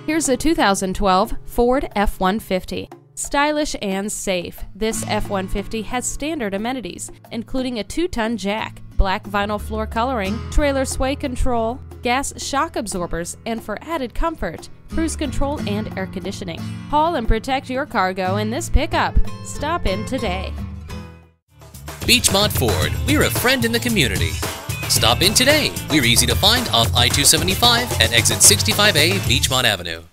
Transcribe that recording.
Here's a 2012 Ford F-150. Stylish and safe, this F-150 has standard amenities, including a 2-ton jack, black vinyl floor coloring, trailer sway control, gas shock absorbers, and for added comfort, cruise control and air conditioning. Haul and protect your cargo in this pickup. Stop in today. Beechmont Ford, we're a friend in the community. Stop in today. We're easy to find off I-275 at exit 65A, Beechmont Avenue.